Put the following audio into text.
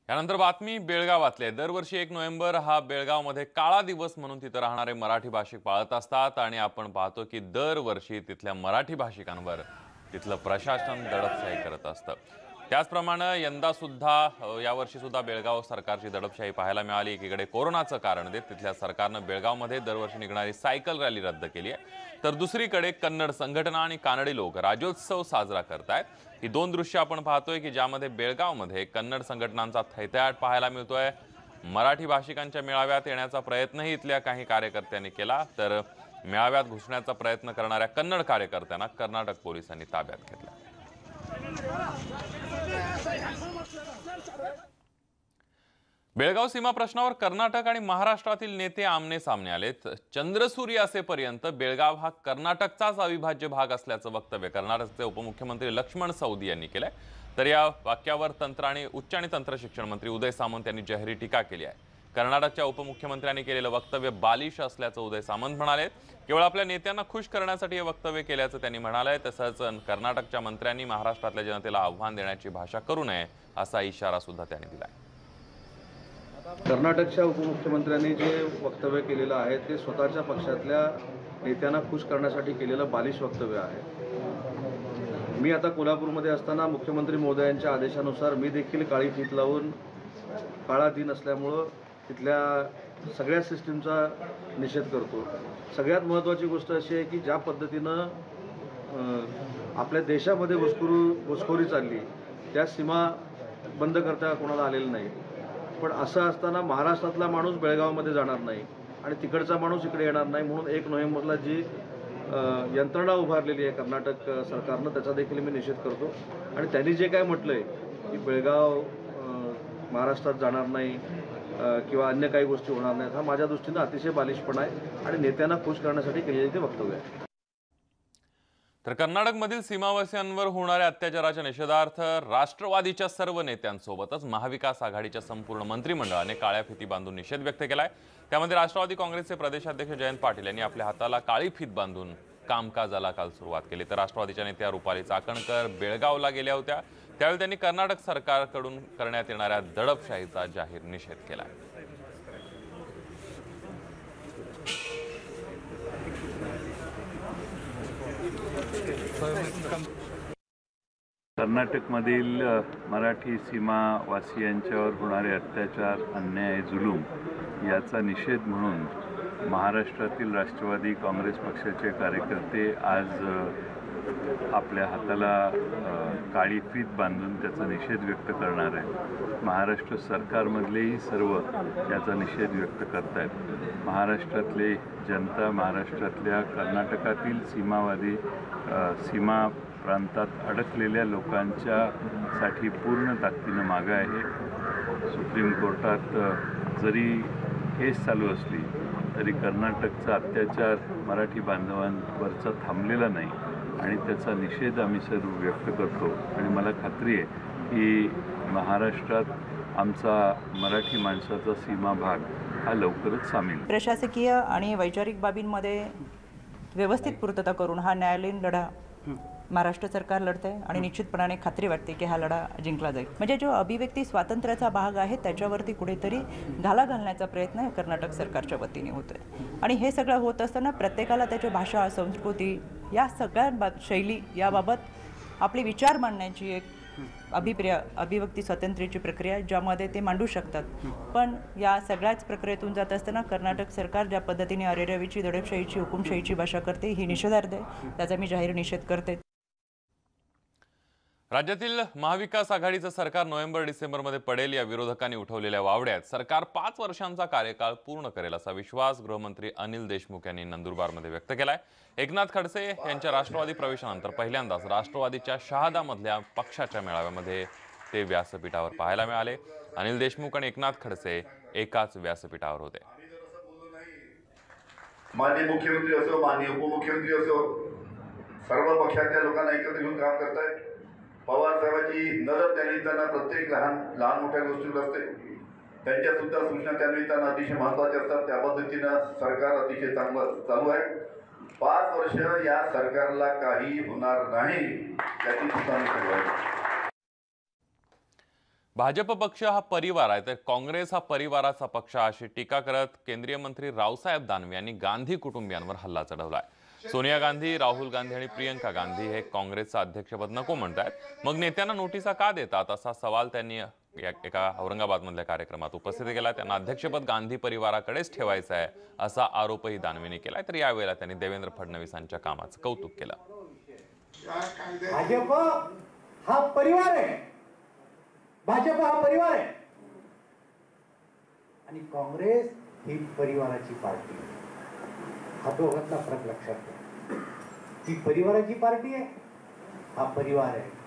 यानंतर बातमी बेळगावातले। दरवर्षी 1 नोव्हेंबर हा बेळगावमध्ये काळा दिवस म्हणून तिथे राहणारे मराठी भाषिक पाळत असतात आणि आपण पाहतो की दरवर्षी तिथल्या मराठी भाषिकांवर तिथलं प्रशासन दडपशाही करत असतं। त्याचप्रमाणे यंदा सुद्धा यावर्षी सुद्धा बेळगाव सरकारची दडपशाही पाहायला मिळाली। एकीकडे कोरोनाचं कारण देत तिथल्या सरकारनं बेळगावमध्ये दरवर्षी निघणारी सायकल रॅली रद्द केली आहे, तर दुसरीकडे कन्नड संघटना आणि कानडी लोक राज्योत्सव साजरा करतायत। ही दोन दृश्य आपण पाहतोय की ज्यामध्ये बेळगावमध्ये कन्नड संघटनांचा थैथयाट पाहायला मिळतोय। मराठी भाषिकांच्या मेळाव्यात येण्याचा प्रयत्नही इथल्या काही कार्यकर्त्यांनी केला, तर मेळाव्यात घुसण्याचा प्रयत्न करणाऱ्या कन्नड कार्यकर्त्यांना कर्नाटक पोलिसांनी ताब्यात घेतलं। बेळगाव सीमा प्रश्नावर कर्नाटक आणि महाराष्ट्रातील नेते आमने सामने आलेत। चंद्रसूर्य असेपर्यंत बेळगाव हा कर्नाटकचाच अविभाज्य भाग असल्याचं वक्तव्य कर्नाटकचे उपमुख्यमंत्री लक्ष्मण सवदी यांनी केलंय। तर या वाक्यावर उच्च आणि तंत्र शिक्षण मंत्री उदय सामंत यांनी जाहीर टीका केली आहे। कर्नाटकच्या उपमुख्यमंत्र्यांनी केलेलं वक्तव्य बालिश असल्याचं उदय सामंत म्हणाले। केवळ आपल्या नेत्यांना खुश करण्यासाठी हे वक्तव्य केल्याचं त्यांनी म्हणाले। तसंच कर्नाटकच्या मंत्र्यांनी महाराष्ट्रातल्या जनतेला आव्हान देण्याची भाषा करू नये असा इशारा सुद्धा त्यांनी दिलाय। कर्नाटकच्या उपमुख्यमंत्र्यांनी जे वक्तव्य केलेलं आहे ते स्वतःच्या पक्षातल्या नेत्यांना खुश करण्यासाठी केलेलं बालिश वक्तव्य आहे। मी आता कोल्हापूरमध्ये असताना मुख्यमंत्री महोदयांच्या आदेशानुसार मी देखील काळी फीत लावून काळा दिन असल्यामुळं तिथल्या सगळ्या सिस्टीमचा निषेध करतो। सगळ्यात महत्त्वाची गोष्ट अशी आहे की ज्या पद्धतीनं आपल्या देशामध्ये घुसखोरी चालली त्या सीमा बंद करता कोणाला आलेलं नाही। पण असं असताना महाराष्ट्रातला माणूस बेळगावमध्ये जाणार नाही आणि तिकडचा माणूस इकडे येणार नाही म्हणून 1 नोव्हेंबरला जी यंत्रणा उभारलेली आहे कर्नाटक सरकारनं त्याचा देखील मी निषेध करतो। आणि त्यांनी जे काय म्हटलंय की बेळगाव महाराष्ट्रात जाणार नाही किंवा अन्य काही गोष्टी होणार नाहीत, हा माझ्या दृष्टीनं अतिशय बालिशपणा आहे आणि नेत्यांना खुश करण्यासाठी केलेले ते वक्तव्य आहे। तर कर्नाटकमधील सीमावासियांवर होणाऱ्या अत्याचाराच्या निषेधार्थ राष्ट्रवादीच्या सर्व नेत्यांसोबतच महाविकास आघाडीच्या संपूर्ण मंत्रिमंडळाने काळ्या फिती बांधून निषेध व्यक्त केलाय। त्यामध्ये राष्ट्रवादी काँग्रेसचे प्रदेशाध्यक्ष जयंत पाटील यांनी आपल्या हाताला काळी फीत बांधून कामकाजाला काल सुरुवात केली। तर राष्ट्रवादीच्या नेत्या रुपाली चाकणकर बेळगावला गेल्या होत्या, त्यावेळी त्यांनी कर्नाटक सरकारकडून करण्यात येणाऱ्या दडपशाहीचा जाहीर निषेध केला। कर्नाटकमधील मराठी सीमावासियांच्यावर होणारे अत्याचार, अन्याय, जुलूम याचा निषेध म्हणून महाराष्ट्रातील राष्ट्रवादी काँग्रेस पक्षाचे कार्यकर्ते आज आपल्या हाताला काळी फीत बांधून त्याचा निषेध व्यक्त करणार आहे। महाराष्ट्र सरकारमधलेही सर्व याचा निषेध व्यक्त करत आहेत। महाराष्ट्रातले जनता महाराष्ट्रातल्या कर्नाटकातील सीमा प्रांतात अडकलेल्या लोकांच्यासाठी पूर्ण ताकदीनं मागे आहे। सुप्रीम कोर्टात जरी केस चालू असली तरी कर्नाटकचा अत्याचार मराठी बांधवांवरचा थांबलेला नाही आणि त्याचा निषेध आम्ही सर्व व्यक्त करतो। आणि मला खात्री आहे की महाराष्ट्रात आमचा मराठी माणसाचा सीमा भाग हा लवकरच सामील। प्रशासकीय आणि वैचारिक बाबींमध्ये व्यवस्थित पूर्तता करून हा न्यायालयीन लढा महाराष्ट्र सरकार लढते आणि निश्चितपणाने खात्री वाटते की हा लढा जिंकला जाईल। म्हणजे जो अभिव्यक्ती स्वातंत्र्याचा भाग आहे त्याच्यावरती कुठेतरी घाला घालण्याचा प्रयत्न कर्नाटक सरकारच्या वतीने होतोय। आणि हे सगळं होत असताना प्रत्येकाला त्याची भाषा, संस्कृती या सगळ्या शैली याबाबत आपले विचार मांडण्याची एक अभिव्यक्ती स्वातंत्र्याची प्रक्रिया ज्यामध्ये ते मांडू शकतात। पण या सगळ्याच प्रक्रियेतून जात असताना कर्नाटक सरकार ज्या पद्धतीने अरेरावीची, दडपशाहीची, हुकुमशाहीची भाषा करते ही निषेधार्ह आहे, त्याचा मी जाहीर निषेध करते। राज्यातील महाविकास आघाडीचं सरकार नोव्हेंबर-डिसेंबरमध्ये पडेल या विरोधकांनी उठवलेल्या वावड्यात सरकार 5 वर्षांचा कार्यकाळ पूर्ण करेल असा विश्वास गृहमंत्री अनिल देशमुख यांनी नंदुरबारमध्ये व्यक्त केलाय। एकनाथ खडसे यांच्या राष्ट्रवादी प्रवेशानंतर पहिल्यांदाच राष्ट्रवादीच्या शहादामधल्या पक्षाच्या मेळाव्यामध्ये ते व्यासपीठावर पाहायला मिळाले। अनिल देशमुख आणि एकनाथ खडसे एकाच व्यासपीठावर होते। माननीय मुख्यमंत्री असो, माननीय उपमुख्यमंत्री असो, सर्व पक्षाच्या लोकांना एकत्र घेऊन काम करतायत। पवार साहेबांची नजर त्यानिमित्तानं प्रत्येक लहान मोठ्या गोष्टीवर असते। त्यांच्या सुद्धा सूचना त्यानिमित्तानं अतिशय महत्त्वाच्या असतात। त्या पद्धतीनं सरकार अतिशय चांगलं चालू आहे। 5 वर्ष या सरकारला काही होणार नाही याची सुद्धा मी भाजप पक्ष हा परिवार आहे तर काँग्रेस हा परिवाराचा पक्ष अशी टीका करत केंद्रीय मंत्री रावसाहेब दानवे यांनी गांधी कुटुंबियांवर हल्ला चढवलाय। सोनिया गांधी, राहुल गांधी आणि प्रियंका गांधी हे काँग्रेसचं अध्यक्षपद नको म्हणतायत, मग नेत्यांना नोटिसा का देतात असा सवाल त्यांनी एका औरंगाबादमधल्या कार्यक्रमात उपस्थित केला। त्यांना अध्यक्षपद गांधी परिवाराकडेच ठेवायचं आहे असा आरोपही दानवेंनी केलाय। तर यावेळेला त्यांनी देवेंद्र फडणवीसांच्या कामाचं कौतुक केलं। भाजप हा परिवार आहे, भाजप हा परिवार आहे आणि काँग्रेस ही परिवाराची पार्टी आहे। हा दोघातला फरक लक्षात घ्या। ती परिवाराची पार्टी आहे, हा परिवार आहे।